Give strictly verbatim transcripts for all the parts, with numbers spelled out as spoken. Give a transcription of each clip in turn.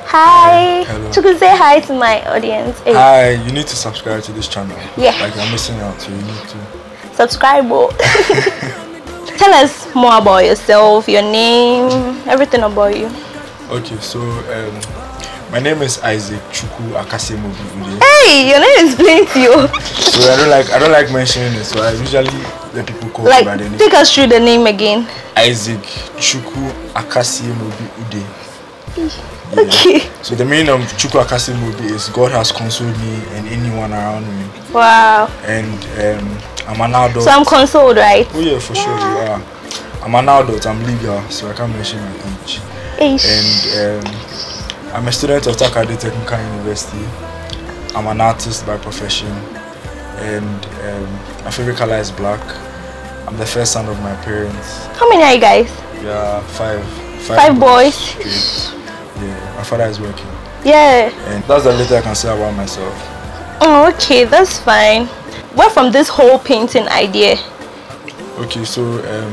Hi. Hello. Chukwu, say hi to my audience. Hey. Hi, you need to subscribe to this channel. Yeah. Like you're missing out, so you need to. Subscribe. Tell us more about yourself, your name, everything about you. Okay, so um, my name is Isaac Chukwu Ude. Hey, your name is plenty. So I don't like I don't like mentioning it, so I usually let people call like, me by the name. Take us through the name again. Isaac Chukwu Ude. Yeah. Okay. So the meaning of Chukwu Ude is God has consoled me and anyone around me. Wow. And um, I'm an adult. So I'm consoled, right? Oh yeah, for sure you are. I'm an adult, I'm legal, so I can't mention my age. Ish. And um, I'm a student of Takade Technical University. I'm an artist by profession. And um, my favorite color is black. I'm the first son of my parents. How many are you guys? Yeah, five. Five, five boys. boys. Yeah, my father is working. Yeah. And that's the little I can say about myself. Oh, okay, that's fine. Where from this whole painting idea? Okay, so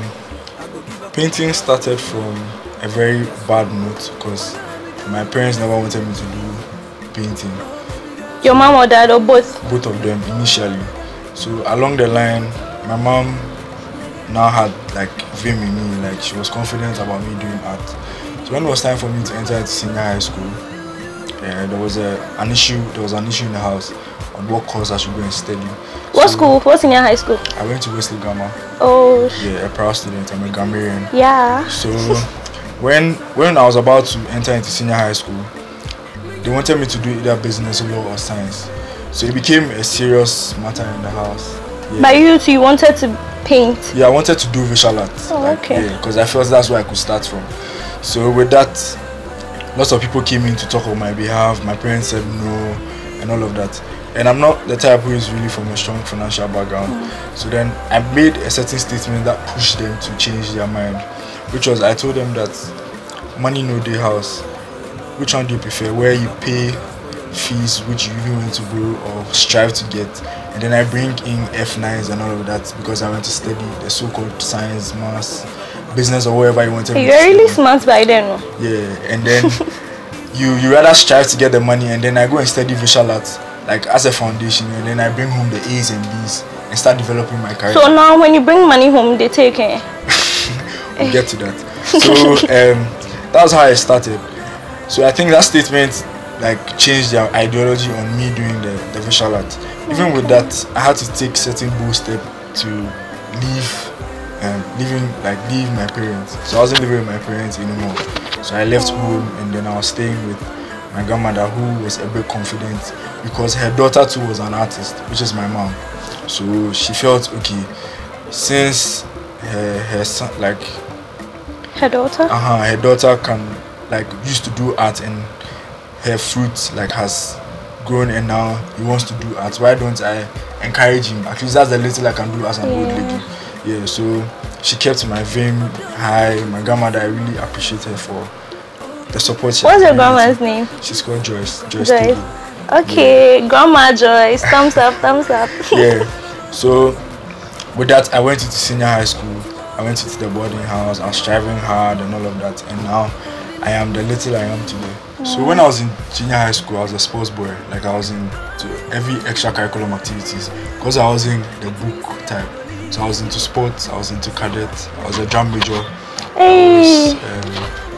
um, painting started from a very bad note because my parents never wanted me to do painting. Your mom or dad or both? Both of them initially. So along the line, my mom now had like vim in me, like she was confident about me doing art. So when it was time for me to enter into senior high school, uh, there was a, an issue. There was an issue in the house on what course I should go and study. What so school? What senior high school? I went to Wesley Gamma. Oh. Yeah, a proud student. I'm a Gambian. Yeah. So when when I was about to enter into senior high school, they wanted me to do either business, law, or science. So it became a serious matter in the house. Yeah. By you too, you wanted to paint? Yeah, I wanted to do visual arts. Oh, like, okay. Yeah, because I felt that's where I could start from. So with that, lots of people came in to talk on my behalf. My parents said no, and all of that. And I'm not the type who is really from a strong financial background. Mm. So then I made a certain statement that pushed them to change their mind, which was I told them that money no day house. Which one do you prefer? Where you pay fees which you even want to borrow or strive to get, and then I bring in F nines and all of that because I want to study the so-called science, maths, business, or whatever you want to. You're really smart by then. Yeah, and then you you rather strive to get the money, and then I go and study visual arts like as a foundation, and then I bring home the A's and B's and start developing my career. So now when you bring money home, they take it. We'll get to that. So um, that was how I started. So I think that statement like changed their ideology on me doing the, the visual art. Even with that, I had to take certain bold step to leave um, leaving like leave my parents. So I wasn't living with my parents anymore. So I left home, and then I was staying with my grandmother, who was a bit confident because her daughter too was an artist, which is my mom. So she felt okay since her her son like her daughter uh-huh, her daughter can like used to do art, and her fruit like has grown, and now he wants to do art. Why don't I encourage him? At least that's the little I can do as an yeah. old lady. Yeah, so she kept my vim high. My grandmother, I really appreciate her for the support she What's your grandma's name? She's called Joyce. Joyce. Joyce. Okay, yeah. Grandma Joyce. Thumbs up, thumbs up. Yeah. So with that, I went into senior high school. I went into the boarding house. I was striving hard and all of that, and now I am the little I am today. Mm. So when I was in junior high school, I was a sports boy. Like I was in to every extracurricular activities because I was in the book type. So I was into sports, I was into cadet, I was a drum major. Hey. I was, um,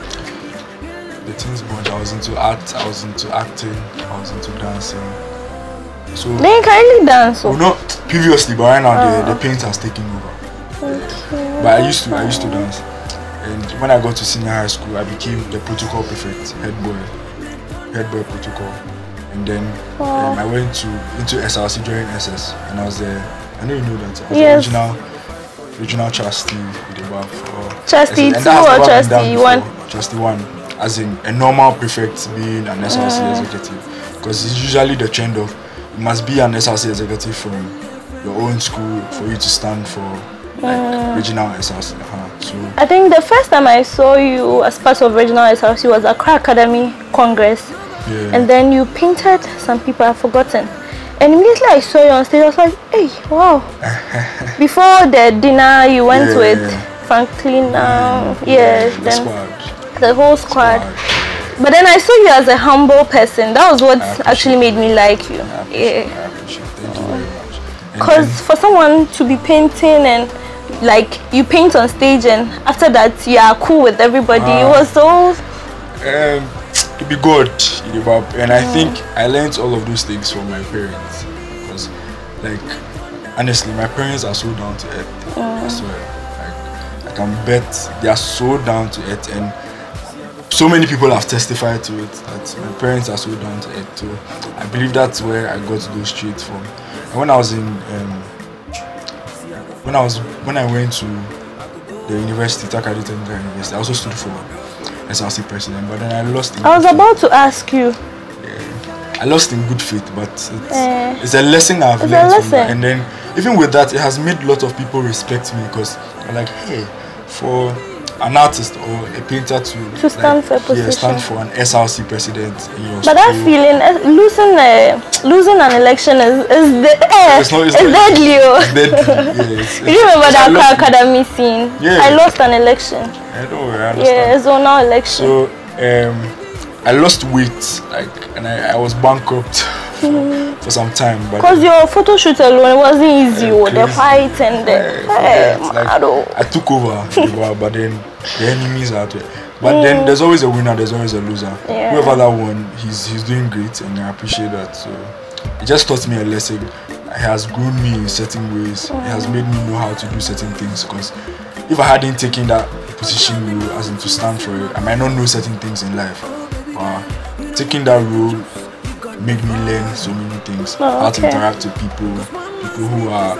the things bunch. I was into art, I was into acting, I was into dancing. So they ain't currently dance. Well, not previously, but right now oh. the, the paint has taken over. Okay. But I used to I used to dance. And when I got to senior high school, I became the protocol prefect, head boy, head boy protocol. And then wow. um, I went to into S R C during S S, and I was there. I know you know that. I was yes. the regional, regional trustee with the bar for trustee two or trustee one. Trustee one, as in a normal prefect being an S R C mm. executive, because it's usually the trend of you must be an S R C executive from your own school for you to stand for. Like mm. regional S R C. Uh-huh. So I think the first time I saw you as part of regional S R C was at Accra Academy Congress. Yeah. And then you painted some people I've forgotten. And immediately I saw you on stage, I was like, hey, wow. Before the dinner you went yeah, with yeah. Franklin, um, yeah, yes, the then squad. the whole squad. squad. But then I saw you as a humble person. That was what actually made me like you. I Yeah. I appreciate it. Thank you very much. Because for someone to be painting and like you paint on stage and after that you are cool with everybody, uh, it was so. Um, it be good, and I mm. think I learned all of those things from my parents. Because, like, honestly, my parents are so down to earth. Mm. I swear. Like, I can bet they are so down to earth, and so many people have testified to it that my parents are so down to earth too. I believe that's where I got those traits from. And when I was in, um, when I was when I went to the university, Takadi Technical University, I also stood for S R C president, but then I lost. In I was about faith. to ask you. Yeah, I lost in good faith, but it's, uh, it's a lesson I've it's learned a from that. And then even with that, it has made a lot of people respect me because they're like, hey, for an artist or a painter to, to stand like, for a position, yeah, stand for an S R C president in your but that school. feeling, uh, losing a losing an election is is the uh, it's, not, it's, it's not, deadly. It's deadly. Yeah, it's, you remember that Accra Academy scene? Yeah, I lost an election. I know. I understand. Yeah, a zonal election. So um, I lost weight, like, and I, I was bankrupt for, for some time. Because your photo shoot alone wasn't easy. Uh, the fight and the yeah, hey, like, I took over, but then the enemies are out there. But mm. then there's always a winner, there's always a loser. Yeah. Whoever that won, he's he's doing great, and I appreciate that. So it just taught me a lesson. It has grown me in certain ways. Mm. It has made me know how to do certain things. Because if I hadn't taken that position role, as in to stand for it, I might not know certain things in life. Uh, taking that role made me learn so many things. Oh, okay. How to interact with people, people who are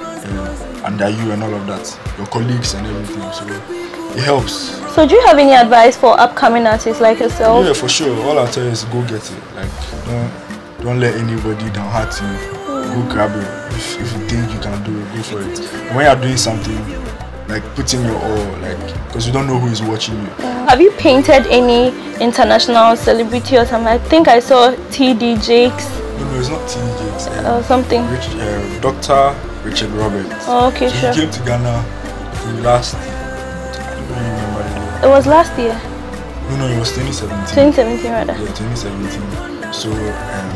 uh, under you and all of that, your colleagues and everything. So it helps. So do you have any advice for upcoming artists like yourself? Yeah, for sure. All I'll tell you is go get it. Like, don't don't let anybody downheart you. Mm. Go grab it. If, if you think you can do it, go for it. And when you're doing something, like put in your all, like, because you don't know who is watching you. Yeah. Have you painted any international celebrity or something? I think I saw T D Jakes. No, no, it's not T D Jakes. Um, or something. Rich, uh, Doctor Richard Roberts. Oh, okay, so sure. He came to Ghana the last. I don't really remember the year. It was last year. No, no, it was twenty seventeen. twenty seventeen, rather. Yeah, twenty seventeen. So um,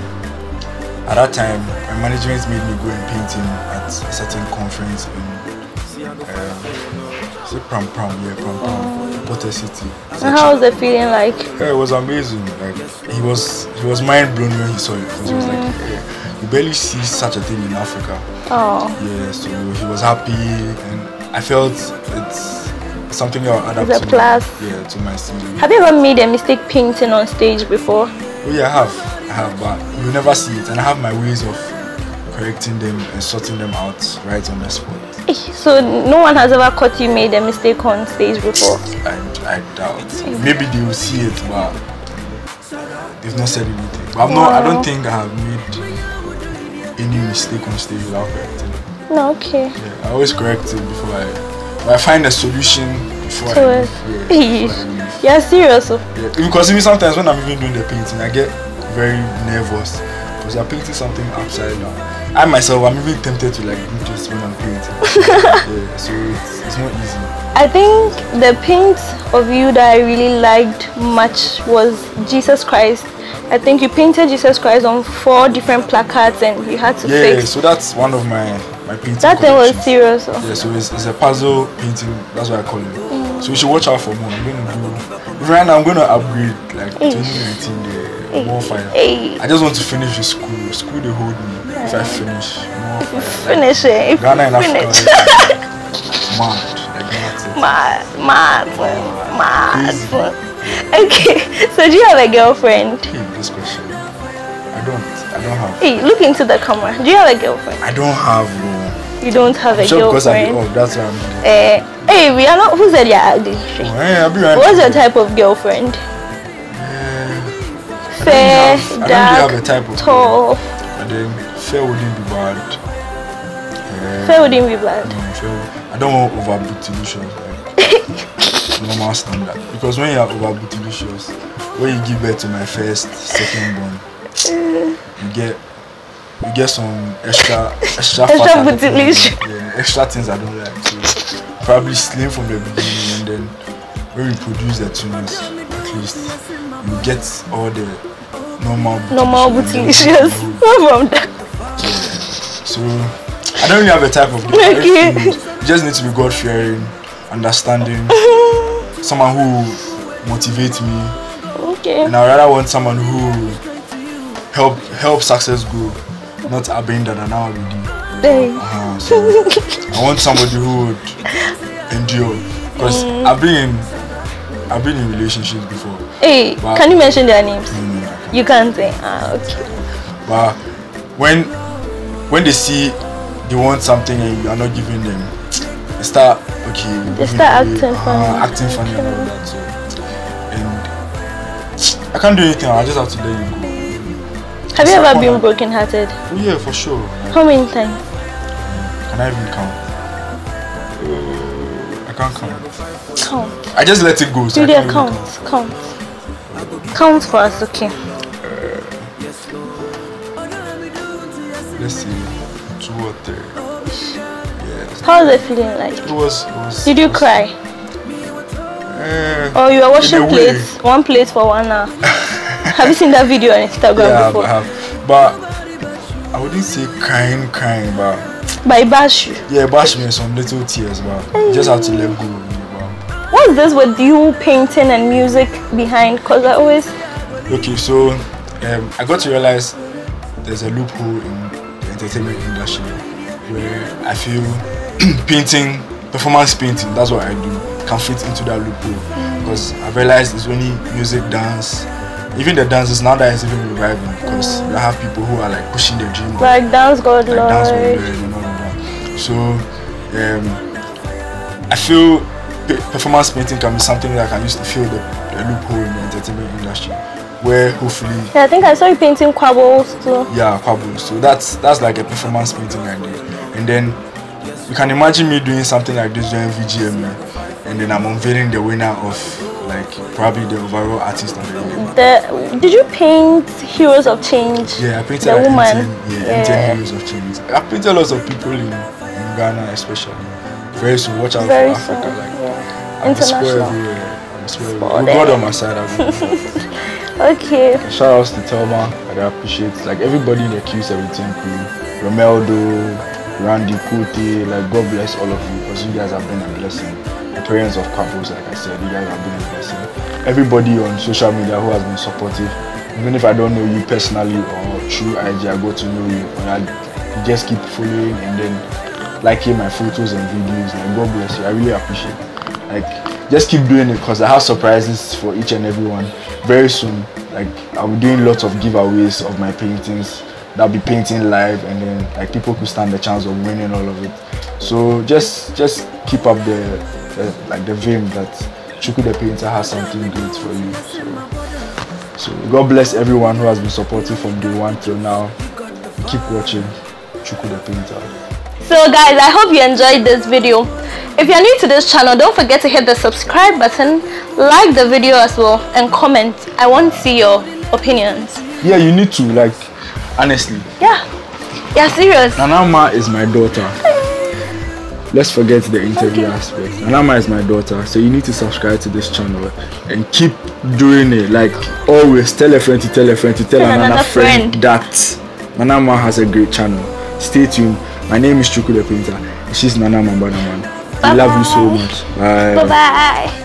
at that time, my management made me go and paint him at a certain conference in um, is it Pram Pram? Yeah, Pram Pram, Potter City. And how was the feeling like? Yeah, it was amazing. Like he was, he was mind blown when he saw it. Because mm. he was like, yeah, you barely see such a thing in Africa. Oh. Yeah, so he was happy, and I felt it's something I'll adapt it's a to. plus. My, yeah, to my C V. Have you ever made a mistake painting on stage before? Oh yeah, I have. I have, but you never see it, and I have my ways of correcting them and sorting them out right on the spot. So no one has ever caught you made a mistake on stage before? I, I doubt. Maybe they will see it, but they've not said anything. But I've not, I don't think I have made any mistake on stage without correcting it. No, okay. Yeah, I always correct it before I, but I find a solution before so I leave. Yeah, before I leave. You're serious? Yeah, because even sometimes when I'm even doing the painting, I get very nervous because I'm painting something upside down. I myself, I'm even tempted to like do this when I'm painting. Yeah, so it's, it's not easy. I think the paint of you that I really liked much was Jesus Christ. I think you painted Jesus Christ on four different placards and you had to yeah, fix. Yeah, so that's one of my, my painting That thing was serious. Yeah, so it's, it's a puzzle painting, that's what I call it. Mm. So you should watch out for more. I'm going to do, right now I'm going to upgrade like twenty nineteen, the more fire. Ay. I just want to finish the school. School they hold me. If I finish, more fire. Finish it. Ghana and Africa. Mad. Mad, mad, mad. Okay, so do you have a girlfriend? Hey, this question. I don't. I don't have. Hey, look into the camera. Do you have a girlfriend? I don't have. No. You don't have I'm a sure girlfriend? Because I'm. Oh, that's why I'm. Uh, hey, we are not. Who said you're ugly? Oh, hey, I'll be right. What's your type of girlfriend? Uh, fair, I don't really have, dark, I don't really have a type of tall. And then fair wouldn't be bad. Uh, fair wouldn't be bad. No, fair. I don't want over bootylicious. Like, normal standard. Because when you are over bootylicious, when you give birth to my first, second born, you get you get some extra extra, extra bootylicious. Yeah, extra things I don't like. So probably slim from the beginning, and then when we produce the twins, at least you get all the normal normal bootylicious from that. So I don't really have a type of girl. Okay. You just need to be God fearing, understanding, someone who motivates me. Okay. And I rather want someone who help help success grow, not abandon and now we do. Uh-huh, so I want somebody who would endure, because mm. I've been in, I've been in relationships before. Hey, can you mention their names? No, no, I you can't say. Ah, okay. But when when they see they want something and you are not giving them, they start okay. They start acting uh, funny. Acting funny and all that. So, and I can't do anything. I just have to let you go. Have you ever been broken-hearted? Oh yeah, for sure. How many times? Can I even count? Uh, I can't count. Count. I just let it go. So Julia, count. count. Count. Count for us, okay. Uh, let's see. Two or three. Yeah. How was it feeling like? It was. It was Did you was, cry? Uh, or you were washing plates, one plate for one hour? Have you seen that video on Instagram yeah, before? I have. But I wouldn't say crying, crying, but. By bash you? Yeah, bash me some little tears, but hey. Just have to let go. But. What's this with you painting and music behind? Cause I always. Okay, so um, I got to realize there's a loophole in the entertainment industry where I feel painting, performance painting, that's what I do, can fit into that loophole. Because I realized it's only music, dance. Even the dances now that it's even reviving, because mm. you have people who are like pushing their dream. Like Dance God like Lord. Dance God Lord and all of that. So um, I feel performance painting can be something that I can use to fill the, the loophole in the entertainment industry, where hopefully. Yeah, I think I saw you painting quabbles too. Yeah, quabbles. So that's that's like a performance painting I did. And then you can imagine me doing something like this during V G M, and then I'm unveiling the winner of. Like probably the overall artist of the year. The, did you paint Heroes of Change? Yeah, I painted the like woman. M ten, yeah, yeah. M ten Heroes of Change. I painted lots of people in, in Ghana especially. Very soon, watch out Very for Africa. soon. Like yeah. I'm international. I'm With God on my side. Okay. Shout outs to Thelma. I appreciate like everybody in the Q seventeen crew, Romeldo, Randy, Kuti. Like God bless all of you because you guys have been a blessing. Parents of couples, like I said, you guys have been a blessing. Everybody on social media who has been supportive, even if I don't know you personally or through I G, I go to know you, and I you just keep following and then liking my photos and videos. Like God bless you, I really appreciate it. Like just keep doing it because I have surprises for each and every one. Very soon, like I'll be doing lots of giveaways of my paintings. That'll be painting live, and then like people could stand the chance of winning all of it. So just just keep up the. Uh, like the vim that Chukwu the Painter has something great for you. So, so God bless everyone who has been supportive from day one till now. Keep watching Chukwu the Painter. So guys, I hope you enjoyed this video. If you're new to this channel, don't forget to hit the subscribe button, like the video as well, and comment. I want to see your opinions. Yeah, you need to, like, honestly. Yeah, yeah, serious. Nanama is my daughter. Let's forget the interview okay. aspect. Nanama is my daughter, so you need to subscribe to this channel and keep doing it. Like always, tell a friend to tell a friend to tell, tell another, another friend, friend that Nanama has a great channel. Stay tuned. My name is Chukwu the Painter. She's Nanama Banaman. I love you so much. Bye. Bye bye.